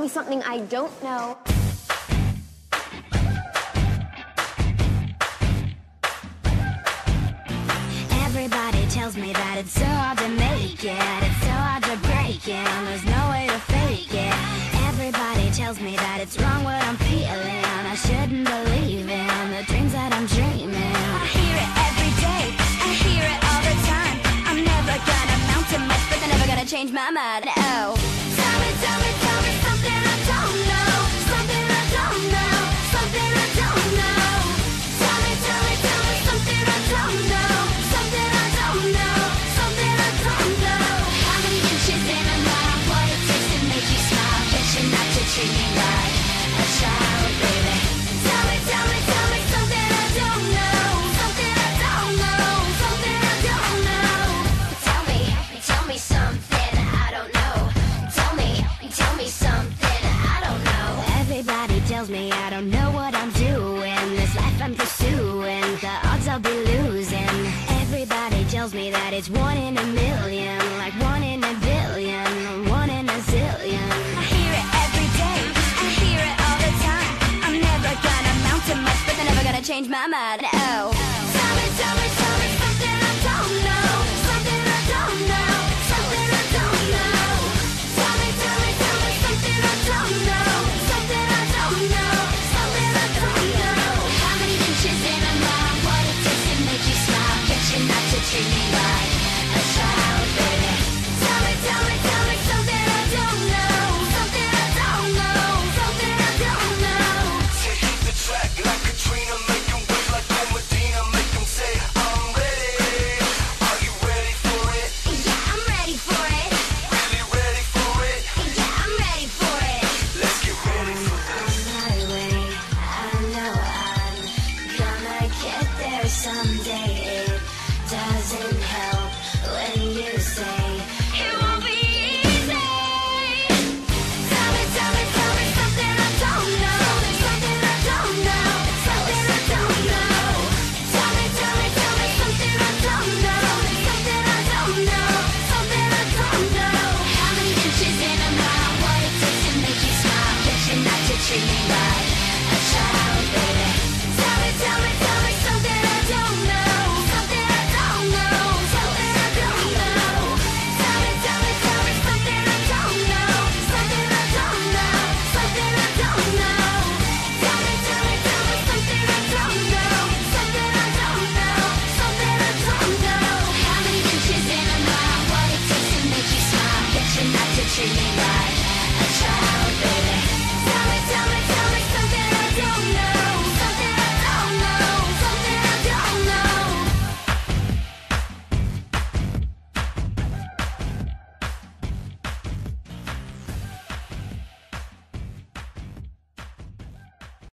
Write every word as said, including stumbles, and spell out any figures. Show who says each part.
Speaker 1: me something I don't know.
Speaker 2: Everybody tells me that it's so hard to make it, it's so hard to break it, and there's no way to fake it. Everybody tells me that it's wrong what I'm feeling, I shouldn't believe in the dreams that I'm dreaming. I hear it every day, I hear it all the time. I'm never gonna amount to much, but they're never gonna change my mind. Oh, tell me, tell me, tell me something I don't know, something I don't know, something I don't know. Tell me, tell me, tell me something I don't know, something I don't know, something I don't know. How many inches in a mile? What it takes to make you smile? Get you not to treat me like a child, baby. Tell me, tell me, tell me something I don't know, something I don't know, something I don't know. Tell me, tell me something I don't know. Tell me, tell me something I don't know. Everybody tells me I don't know what I'm doing. This life I'm pursuing, the odds I'll be losing. Everybody tells me that it's one in a